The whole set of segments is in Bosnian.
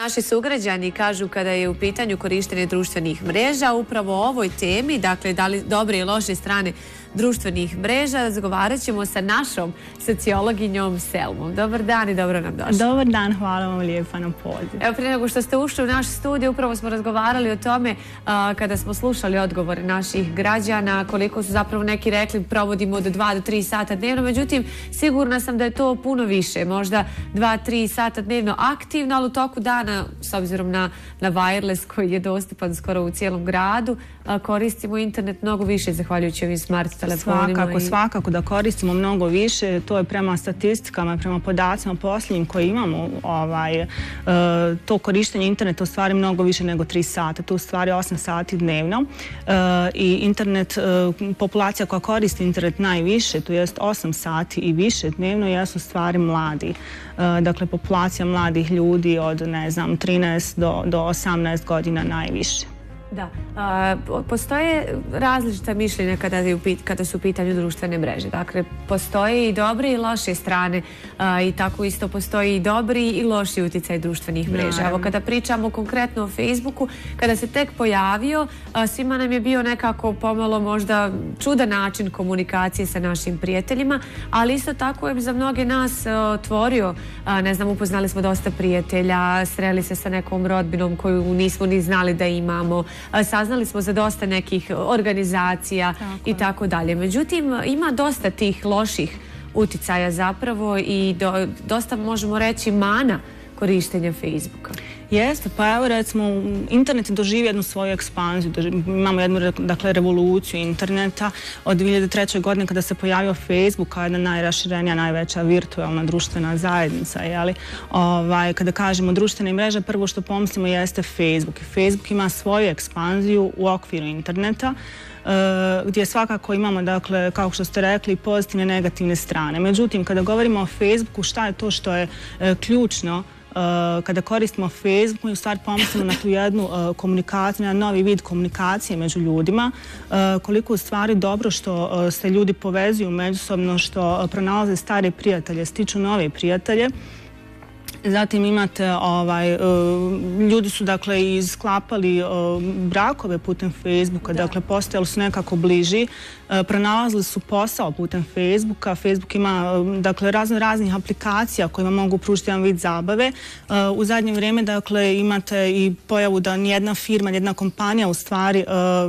Naši sugrađani kažu kada je u pitanju korištenje društvenih mreža, upravo o ovoj temi, dakle, da li dobre i loše strane društvenih mreža, razgovarat ćemo sa našom sociologinjom Selmom. Dobar dan i dobro nam došli. Dobar dan, hvala vam lijepa na poziv. Evo, prije nego što ste ušli u naš studij, upravo smo razgovarali o tome kada smo slušali odgovore naših građana, koliko su zapravo neki rekli provodimo od 2 do 3 sata dnevno, međutim, sigurna sam da je to puno više, možda 2-3 sata dnevno aktivno, ali u toku dana, s obzirom na wireless koji je dostupan skoro u cijelom gradu, koristimo internet mnogo više zahvaljujući ovim smart telefonima. Svakako da koristimo mnogo više, to je prema statistikama, prema podacima posljednjim koje imamo, to korištenje interneta u stvari mnogo više nego 3 sata, to u stvari 8 sati dnevno i internet, populacija koja koristi internet najviše, to jest 8 sati i više dnevno, jesu stvari mladi. Dakle, populacija mladih ljudi od, 13 do 18 godina najviše. Da, postoje različita mišljenja kada su u pitanju društvene mreže. Dakle, postoje i dobre i loše strane i tako isto postoji i dobri i loši utjecaj društvenih mreža. Evo, kada pričamo konkretno o Facebooku, kada se tek pojavio, svima nam je bio nekako pomalo možda čudan način komunikacije sa našim prijateljima, ali isto tako je za mnoge nas otvorio, upoznali smo dosta prijatelja, sreli se sa nekom rodbinom koju nismo ni znali da imamo, saznali smo za dosta nekih organizacija i tako dalje. Međutim, ima dosta tih loših uticaja zapravo i dosta, možemo reći, mana korištenja Facebooka. Jeste, pa evo recimo, internet je doživio jednu svoju ekspanziju, imamo jednu revoluciju interneta od 2003. godine kada se pojavio Facebook kao jedna najraširenija, najveća virtualna društvena zajednica. Kada kažemo društvene mreže, prvo što pomislimo jeste Facebook. Facebook ima svoju ekspanziju u okviru interneta, gdje svakako imamo, dakle, kao što ste rekli, pozitivne i negativne strane. Međutim, kada govorimo o Facebooku, šta je to što je ključno kada koristimo Facebook, mi u stvari pomislimo na tu jednu komunikaciju, na novi vid komunikacije među ljudima, koliko u stvari dobro što se ljudi povezuju međusobno, što pronalaze stare prijatelje, stiču nove prijatelje. Zatim imate, ljudi su dakle i sklapali brakove putem Facebooka, dakle postajali su nekako bliži, pronalazili su posao putem Facebooka. Facebook ima dakle raznih aplikacija kojima mogu pružiti jedan vid zabave. U zadnje vrijeme dakle imate i pojavu da nijedna firma, nijedna kompanija u stvari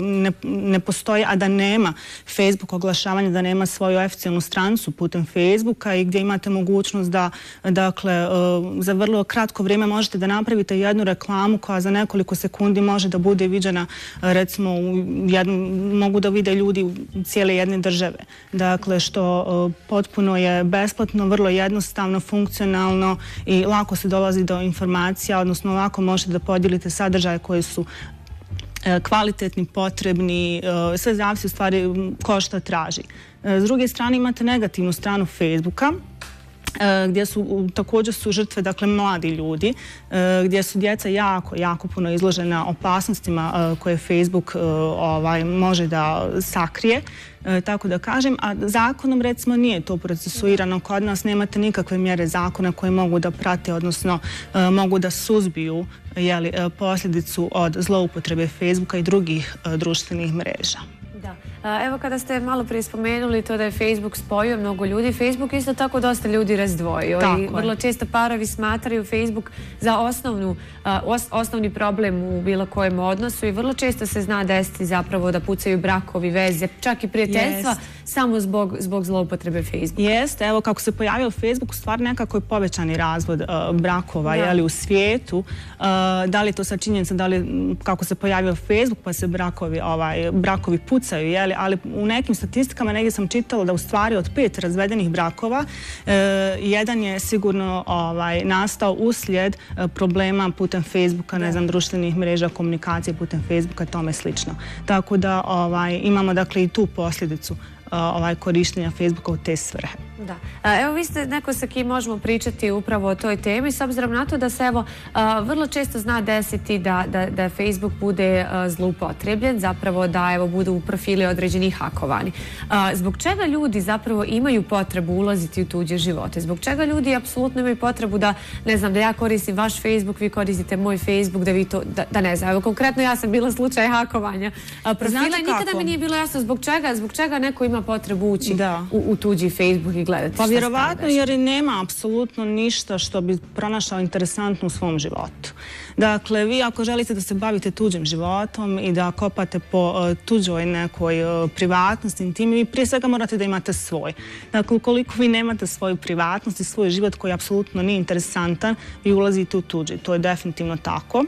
ne postoji, a da nema Facebook oglašavanja, da nema svoju oficijalnu stranicu putem Facebooka i gdje imate mogućnost da dakle za vrlo kratko vrijeme možete da napravite jednu reklamu koja za nekoliko sekundi može da bude viđena, recimo mogu da vide ljudi u cijele jedne države. Dakle, što potpuno je besplatno, vrlo jednostavno, funkcionalno i lako se dolazi do informacija, odnosno lako možete da podijelite sadržaje koji su kvalitetni, potrebni, sve zavisi u stvari ko šta traži. S druge strane imate negativnu stranu Facebooka, gdje također su žrtve, dakle, mladi ljudi, gdje su djeca jako puno izložena opasnostima koje Facebook može da sakrije, tako da kažem, a zakonom recimo nije to procesuirano. Kod nas nemate nikakve mjere zakona koje mogu da prate, odnosno mogu da suzbiju posljedicu od zloupotrebe Facebooka i drugih društvenih mreža. Evo, kada ste malo prije spomenuli to da je Facebook spojio mnogo ljudi, Facebook isto tako dosta ljudi razdvojio i vrlo često parovi smatraju Facebook za osnovni problem u bilo kojem odnosu i vrlo često se zna desiti zapravo da pucaju brakovi, veze, čak i prijateljstva samo zbog zloupotrebe Facebooka. Jeste, evo kako se pojavio Facebook, u stvari nekako je povećani razvod brakova u svijetu. Da li je to sad činjenica, da li kako se pojavio Facebook pa se brakovi pucaju, ali u nekim statistikama negdje sam čitala da u stvari od 5 razvedenih brakova jedan je sigurno nastao uslijed problema putem Facebooka, društvenih mreža, komunikacije putem Facebooka, tome slično. Tako da imamo dakle i tu posljedicu korištenja Facebooka u te svrhe. Da. Evo, vi ste neko sa kim možemo pričati upravo o toj temi, s obzirom na to da se vrlo često zna desiti da Facebook bude zloupotrebljen, zapravo da budu u profili određeni hakovani. Zbog čega ljudi zapravo imaju potrebu ulaziti u tuđe živote? Zbog čega ljudi apsolutno imaju potrebu da, ne znam, da ja koristim vaš Facebook, vi koristite moj Facebook, da vi to, da ne znam, evo konkretno ja sam bila slučaj hakovanja profila i nikada mi nije bilo jasno zbog čega neko ima potrebu ući u tuđi Facebook i gledati. Pa vjerovatno jer nema apsolutno ništa što bi pronašao interesantno u svom životu. Dakle, vi ako želite da se bavite tuđim životom i da kopate po tuđoj nekoj privatnosti, intimi, vi prije svega morate da imate svoj. Dakle, ukoliko vi nemate svoju privatnost i svoj život koji apsolutno nije interesantan, vi ulazite u tuđi. To je definitivno tako.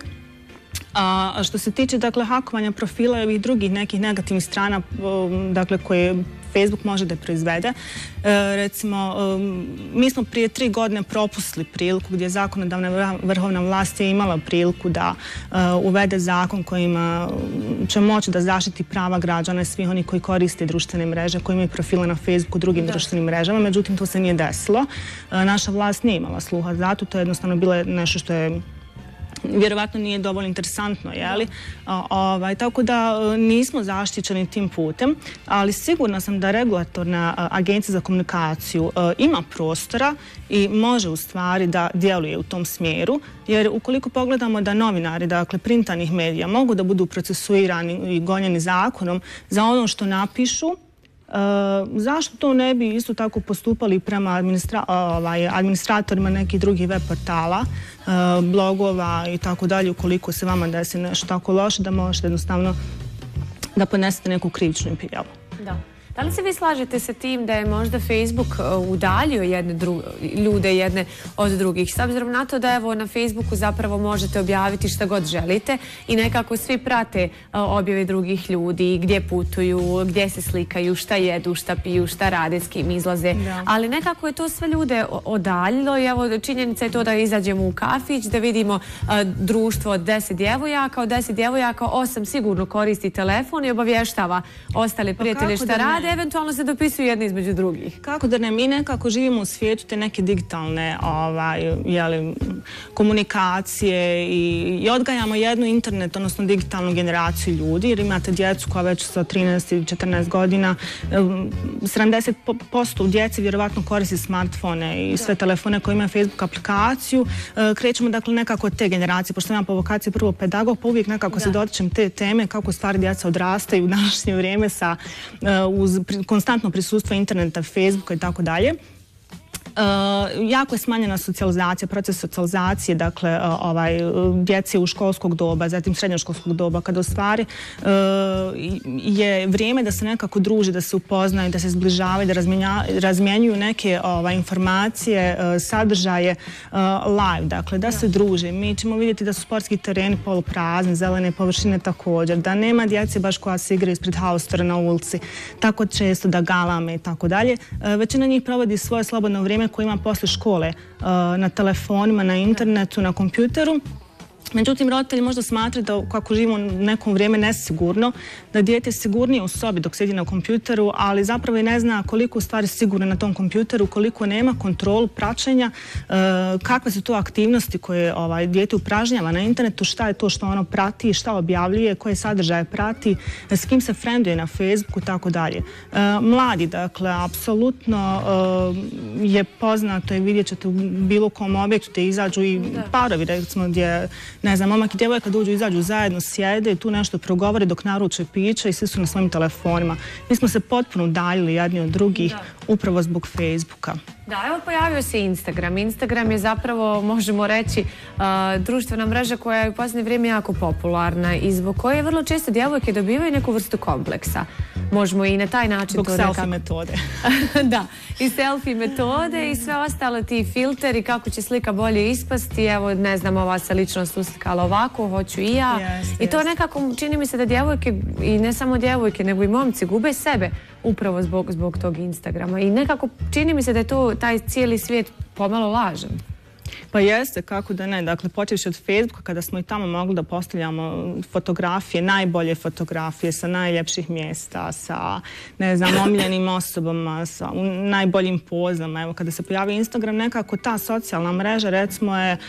A što se tiče, dakle, hakovanja profila i ovih drugih nekih negativnih strana, dakle, koje Facebook može da proizvede. Recimo, mi smo prije 3 godine propustili priliku gdje zakonodavna vrhovna vlast je imala priliku da uvede zakon kojima će moći da zaštiti prava građana i svih oni koji koriste društvene mreže, koji imaju profile na Facebooku, drugim društvenim mrežama, međutim to se nije desilo. Naša vlast nije imala sluha za to, to je jednostavno bilo nešto što je vjerovatno nije dovoljno interesantno, jeli? Tako da nismo zaštićeni tim putem, ali sigurna sam da regulatorna agencija za komunikaciju ima prostora i može u stvari da djeluje u tom smjeru, jer ukoliko pogledamo da novinari, dakle printanih medija, mogu da budu procesuirani i gonjeni zakonom za ono što napišu, zašto to ne bi isto tako postupali prema administratorima nekih drugih web portala, blogova i tako dalje, ukoliko se vama desi nešto tako loše da možete jednostavno da podnesete neku krivičnu prijavu. Da. Da li se vi slažete sa tim da je možda Facebook udaljio ljude jedne od drugih? S obzirom na to da evo na Facebooku zapravo možete objaviti šta god želite i nekako svi prate objave drugih ljudi, gdje putuju, gdje se slikaju, šta jedu, šta piju, šta rade, s kim izlaze. Ali nekako je to sve ljude odaljilo i evo činjenica je to da izađemo u kafić, da vidimo društvo od 10 djevojaka, od 10 djevojaka 8 sigurno koristi telefon i obavještava ostale prijatelje šta rade. Eventualno se dopisuju jedni između drugih. Kako da ne, mi nekako živimo u svijetu te neke digitalne komunikacije i odgajamo jednu internet, odnosno digitalnu generaciju ljudi, jer imate djecu koja već sa 13 ili 14 godina, 70% djece vjerovatno koristi smartfone i sve telefone koje imaju Facebook aplikaciju. Krećemo dakle nekako od te generacije, pošto imam po vokaciji prvo pedagog, pa uvijek nekako se dotičem te teme kako stvari djeca odrastaju u današnje vrijeme uz konstantno prisustvo interneta, Facebooka i tako dalje. Jako je smanjena socijalizacija, proces socijalizacije, dakle, djece u školskog doba, zatim srednjoškolskog doba, kada u stvari je vrijeme da se nekako druže, da se upoznaju, da se zbližavaju, da razmjenjuju neke informacije, sadržaje live, dakle, da se druže. Mi ćemo vidjeti da su sportski tereni poluprazni, zelene površine također, da nema djece baš koja se igra ispred haustora na ulici, tako često da galame i tako dalje. Većina njih provodi svoje slobodno vrijeme koje ima posle škole na telefonima, na internetu, na kompjuteru. Međutim, roditelji možda smatraju da kako živimo u nekom vrijeme nesigurno, da dijete je sigurnije u sobi dok sjedi na kompjuteru, ali zapravo i ne zna koliko u stvari sigurno na tom kompjuteru, koliko nema kontrolu praćenja, kakve su to aktivnosti koje dijete upražnjava na internetu, šta je to što ono prati, šta objavljuje, koje sadržaje prati, s kim se frenduje na Facebooku i tako dalje. Mladi, dakle, apsolutno je poznato i vidjet ćete u bilo kom objektu gdje izađu i parovi, recimo, gdje ne znam, momak i djevojka dođu, izađu zajedno, sjede i tu nešto progovore dok naruče piće i svi su na svojim telefonima. Mi smo se potpuno udaljili jedni od drugih upravo zbog Facebooka. Da, evo pojavio se Instagram. Instagram je zapravo, možemo reći, društvena mreža koja je u posljednje vrijeme jako popularna i zbog koje vrlo često djevojke dobivaju neku vrstu kompleksa. Možemo i na taj način... Zbog selfie metode. Da, i selfie metode i sve ostalo, ti filteri, kako će slika bolje ispasti. Evo, ne znam, ova se ličnost uslikala ovako, hoću i ja. I to nekako, čini mi se da djevojke, i ne samo djevojke, nego i momci, gube sebe upravo zbog tog Instagrama. I nekako, čini mi se da je to taj cijeli svijet pomalo lažan. Pa jeste, kako da ne. Dakle, počevši od Facebooka, kada smo i tamo mogli da postavljamo fotografije, najbolje fotografije sa najljepših mjesta, sa, ne znam, omiljenim osobama, sa najboljim pozama. Evo, kada se pojavi Instagram, nekako ta socijalna mreža, recimo, je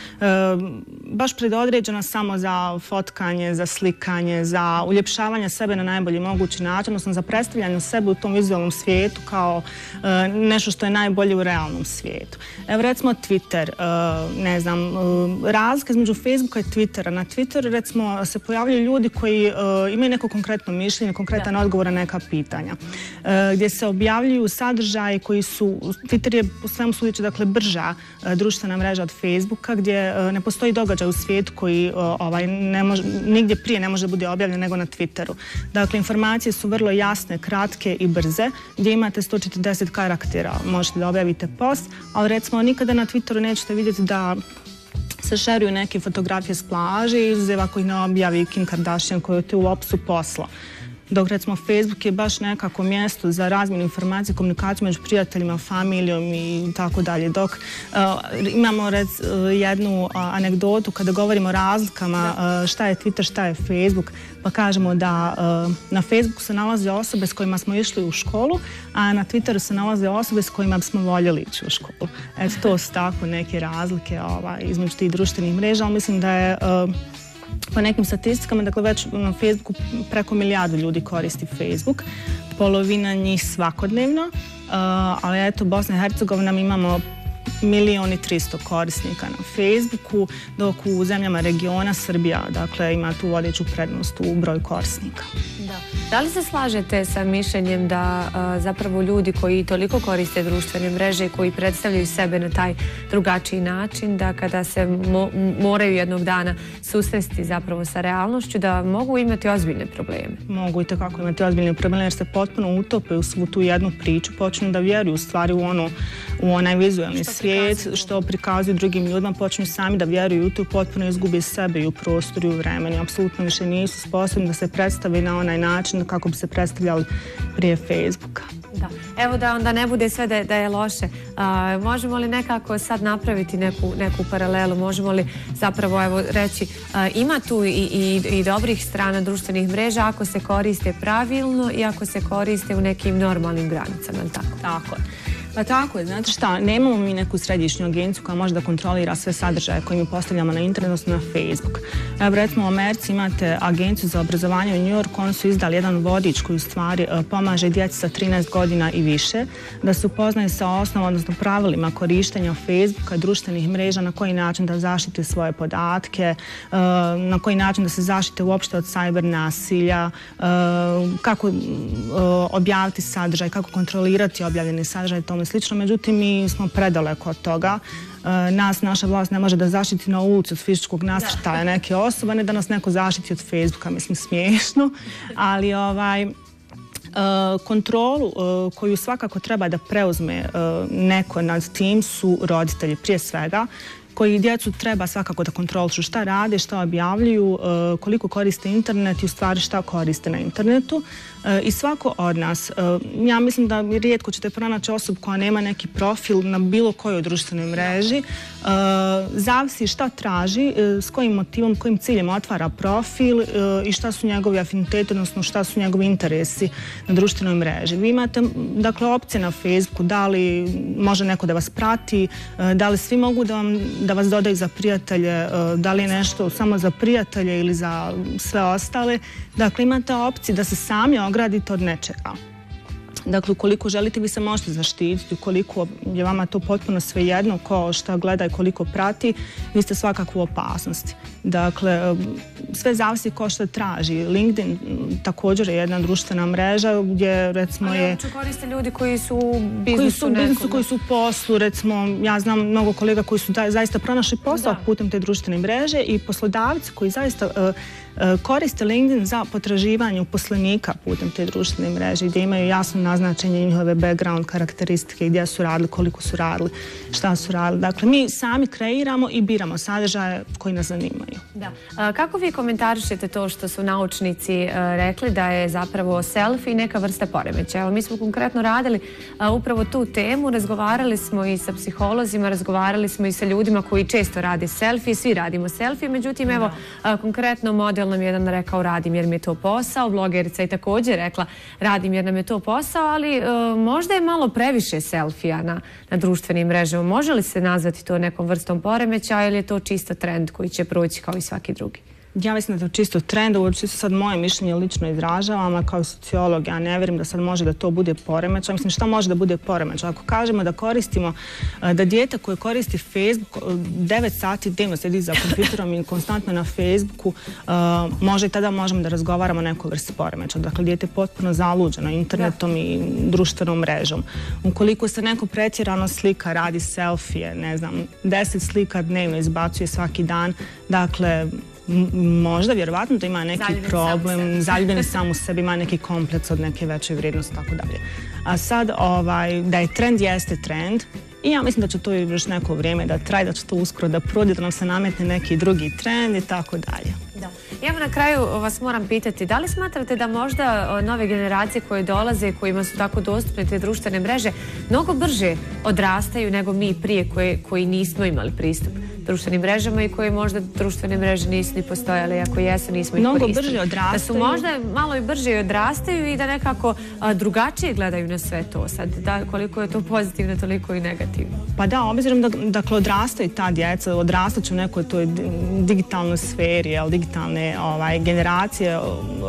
baš predodređena samo za fotkanje, za slikanje, za uljepšavanje sebe na najbolji mogući način, odnosno za predstavljanje sebe u tom vizualnom svijetu kao nešto što je najbolje u realnom svijetu. Evo, recimo, Twitter, ne znam, razlika između Facebooka i Twittera. Na Twitteru, recimo, se pojavljaju ljudi koji imaju neko konkretno mišljenje, konkretan odgovor na neka pitanja. Gdje se objavljuju sadržaji koji su, Twitter je po svemu sudeći, dakle, brža društvena mreža od Facebooka, gdje ne postoji događaj u svijetu koji nigdje prije ne može da bude objavljen nego na Twitteru. Dakle, informacije su vrlo jasne, kratke i brze, gdje imate 140 karaktera. Možete da objavite post, ali recimo nikada na Twitteru nećete vidjeti da se šeruju neke fotografije s plaže, izuzev ako ih ne objavi Kim Kardashian koji je u opisu posla. Dok recimo Facebook je baš nekako mjesto za razmjenu informacije, komunikaciju među prijateljima, familijom i tako dalje. Dok imamo jednu anegdotu kada govorimo o razlikama šta je Twitter, šta je Facebook, pa kažemo da na Facebooku se nalaze osobe s kojima smo išli u školu, a na Twitteru se nalaze osobe s kojima smo voljeli ići u školu. Eto, to su tako neke razlike između tih društvenih mreža, ali mislim da je po nekim statistikama, dakle već na Facebooku preko 1 milijardu ljudi koristi Facebook, polovina njih svakodnevno, ali eto Bosna i Hercegovina mi imamo 1.300.000 korisnika na Facebooku, dok u zemljama regiona Srbija, dakle, ima tu vodeću prednost u broju korisnika. Da li se slažete sa mišljenjem da zapravo ljudi koji toliko koriste društvene mreže i koji predstavljaju sebe na taj drugačiji način, da kada se moraju jednog dana susresti zapravo sa realnošću, da mogu imati ozbiljne probleme? Mogu i tekako imati ozbiljne probleme jer se potpuno utope u svu tu jednu priču, počnu da vjeruju u stvari u onaj vizualni svijet, što prikazuju drugim ljudima, počnu sami da vjeruju u to, potpuno izgubi sebe i u prostoru i u vremenu. Apsolutno više nisu sposobni da se predstavi na onaj način kako bi se predstavljali prije Facebooka. Da. Evo da onda ne bude sve da je loše. Možemo li nekako sad napraviti neku paralelu? Možemo li zapravo reći ima tu i dobrih strana društvenih mreža ako se koriste pravilno i ako se koriste u nekim normalnim granicama, ili tako? Tako je. Pa tako je, znate šta, nemamo mi neku središnju agenciju koja može da kontrolira sve sadržaje koje mi postavljamo na internet, odnosno na Facebook. Evo, recimo u Americi imate agenciju za obrazovanje u New Yorku, oni su izdali jedan vodič koji u stvari pomaže djeci sa 13 godina i više da se upoznaju sa osnovom, odnosno pravilima korištenja Facebooka i društvenih mreža, na koji način da zaštite svoje podatke, na koji način da se zaštite uopšte od cyber nasilja, kako objaviti sadržaj, kako kontrolirati objavljeni sadržaj, tome slično. Međutim, mi smo predaleko od toga. Naša vlast ne može da zaštiti na ulici od fizičkog nasrtaja neke osobe, ne da nas neko zaštiti od Facebooka, mislim, smiješno, ali kontrolu koju svakako treba da preuzme neko nad tim su roditelji prije svega, koji djecu treba svakako da kontrolišu šta rade, šta objavljuju, koliko koriste internet i u stvari šta koriste na internetu. I svako od nas, ja mislim da rijetko ćete pronaći osobu koja nema neki profil na bilo kojoj društvenoj mreži, zavisi šta traži, s kojim motivom, kojim ciljem otvara profil i šta su njegovi afiniteti, odnosno šta su njegovi interesi na društvenoj mreži. Vi imate, dakle, opcije na Facebooku, da li može neko da vas prati, da li svi mogu da vas dodaju za prijatelje, da li je nešto samo za prijatelje ili za sve ostale. Dakle, imate opcije da se sami ogradite od nečega. Dakle, ukoliko želite, vi se možete zaštititi, ukoliko je vama to potpuno svejedno, ko šta gleda i koliko prati, vi ste svakako u opasnosti. Dakle, sve zavisi ko šta traži. LinkedIn također je jedna društvena mreža gdje, recimo, je... Ali koriste ljudi koji su u biznisu nekom. Koji su u poslu, recimo, ja znam mnogo kolega koji su zaista pronašli posao putem te društvene mreže i poslodavci koji zaista koriste LinkedIn za potraživanje uposlenika putem te društvene mreže gdje imaju jasno naznačenje njihove background karakteristike, gdje su radili, koliko su radili, šta su radili. Dakle, mi sami kreiramo i biramo sadržaje koji nas zanimaju. Da. Kako vi komentarišete to što su naučnici rekli da je zapravo selfie neka vrsta poremećaja? Evo, mi smo konkretno radili upravo tu temu, razgovarali smo i sa psiholozima, razgovarali smo i sa ljudima koji često rade selfie, svi radimo selfie, međutim, evo, konkretno model nam jedan rekao radim jer mi je to posao, blogerica je također rekla radim jer nam je to posao, ali možda je malo previše selfija na društvenim mrežama. Može li se nazvati to nekom vrstom poremećaja ili je to čisto trend koji će proći kao i svaki drugi? Ja mislim da je to čisto trend, ovo čisto sad moje mišljenje lično izražavam, a kao sociolog ja ne vjerujem da sad može da to bude poremećaj. Mislim, šta može da bude poremećaj? Ako kažemo da koristimo, da dijete koje koristi Facebook 9 sati dnevno sedi za kompjuterom i konstantno na Facebooku, može i tada možemo da razgovaramo o nekoj vrsti poremećaja. Dakle, dijete je potpuno zaluđeno internetom i društvenom mrežom. Ukoliko se neko pretjerano slika, radi selfije, ne znam, 10 slika dnevno izbacuje svaki dan, dakle, možda, vjerovatno da ima neki problem, zaljubljen sam u sebi, ima neki kompleks od neke veće vrijednosti, tako dalje. A sad, da je trend, jeste trend i ja mislim da će to još neko vrijeme da traje, da će to uskoro da prođe, da nam se nametne neki drugi trend i tako dalje. Da. Evo na kraju vas moram pitati, da li smatrate da možda nove generacije koje dolaze, kojima su tako dostupne te društvene mreže, mnogo brže odrastaju nego mi prije koji nismo imali pristup društvenim mrežama i koje možda društvene mreže nisu ni postojale, ako jesu nismo ih koristili. Mnogo brže odrastaju. Da su možda malo i brže odrastaju i da nekako drugačije gledaju na sve to sad. Da, koliko je to pozitivno, toliko i negativno. Pa da, obzirom da dakle, odrastaju ta djeca, odrastat će u nekoj toj digitalnoj sferi, digitalne generacije,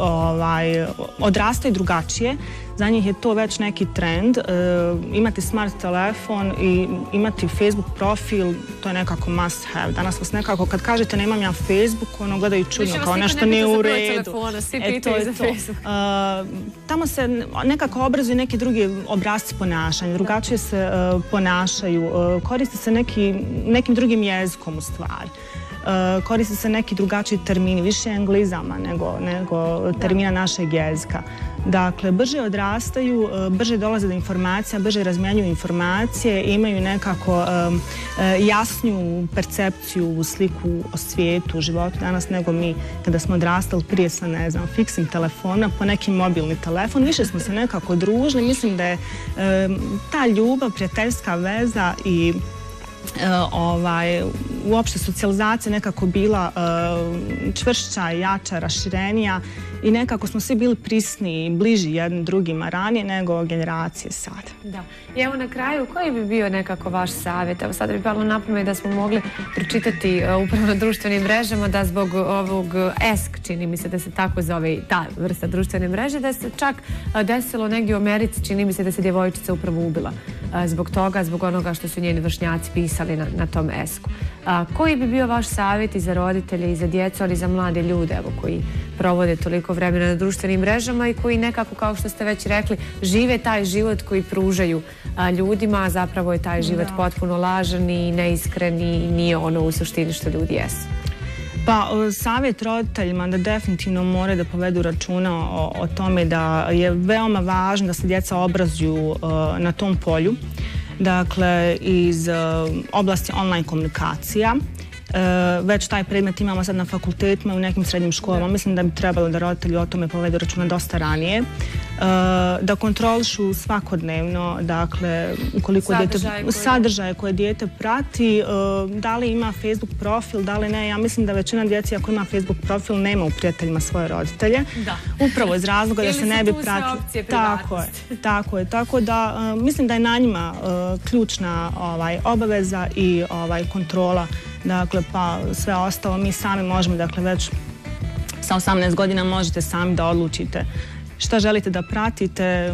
odrastaju drugačije. Za njih je to već neki trend. Imati smart telefon i imati Facebook profil, to je nekako must have. Danas vas nekako, kad kažete nemam ja Facebook, ono gledaju čudno, kao nešto nije u redu. Tamo se nekako obrazuju neki drugi obrasci ponašanja, drugačije se ponašaju, koriste se nekim drugim jezikom u stvari. Koriste se neki drugačiji termini, više anglizama nego termina našeg jezika. Dakle, brže odrastaju, brže dolaze do informacija, brže razmjenjuju informacije, imaju nekako jasniju percepciju, sliku o svijetu, o životu danas nego mi kada smo odrastali prije sa, ne znam, fiksnim telefona, po neki mobilni telefon. Više smo se nekako družili. Mislim da je ta ljubav, prijateljska veza i uopšte socijalizacija nekako bila čvršća, jača, raširenija i nekako smo svi bili prisniji, bliži jednim drugima ranije nego generacije sada. Da. I evo na kraju, koji bi bio nekako vaš savjet? Evo sada bi palo na pamet da smo mogli pročitati upravo na društvenim mrežama da zbog ovog ESK, čini mi se da se tako zove ta vrsta društvene mreže, da se čak desilo negdje u Americi, čini mi se da se djevojčica upravo ubila zbog toga, zbog onoga što su njeni vršnjaci pisali na tom ESK-u. Koji bi bio vaš savjet i za roditelje i za djecu, ali i za mlade ljude evo, koji provode toliko vremena na društvenim mrežama i koji nekako, kao što ste već rekli, žive taj život koji pružaju ljudima, a zapravo je taj život potpuno lažan i neiskren i nije ono u suštini što ljudi jesu? Pa, savjet roditeljima da definitivno moraju da povedu računa o tome da je veoma važno da se djeca obrazuju na tom polju. Dakle, iz oblasti online komunikacija. Već taj predmet imamo sad na fakultetima i u nekim srednjim školama. Mislim da bi trebalo da roditelji o tome povedu računa dosta ranije. Da kontrolišu svakodnevno, dakle, ukoliko sadržaje koje dijete prati, da li ima Facebook profil, da li ne. Ja mislim da većina djeci ako ima Facebook profil nema u prijateljima svoje roditelje. Upravo iz razloga da se ne bi pratili. Tako je. Tako da mislim da je na njima ključna obaveza i kontrola. Dakle, pa sve ostalo mi sami možemo, dakle, već sa 18 godina možete sami da odlučite šta želite da pratite,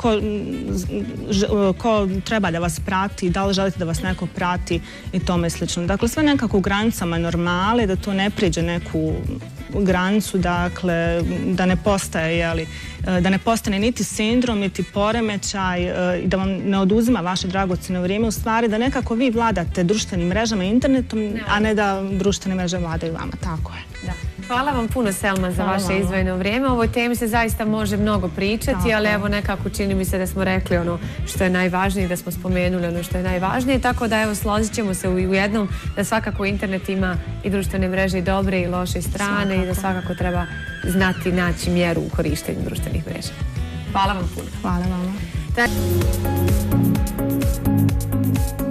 ko treba da vas prati, da li želite da vas neko prati i tome slično. Dakle, sve nekako u granicama normale, da to ne prijeđe neku granicu, dakle, da ne postaje, da ne postane niti sindrom, niti poremećaj i da vam ne oduzima vaše dragocjeno vrijeme, u stvari da nekako vi vladate društvenim mrežama i internetom, a ne da društvene mreže vladaju vama, tako je. Da. Hvala vam puno, Selma, za vaše izdvojeno vrijeme. O ovoj temi se zaista može mnogo pričati, ali evo nekako čini mi se da smo rekli ono što je najvažnije, da smo spomenuli ono što je najvažnije, tako da evo složit ćemo se u jednom da svakako internet ima i društvene mreže i dobre i loše strane i da svakako treba znati naći mjeru u korištenju društvenih mreža. Hvala vam puno. Hvala vama.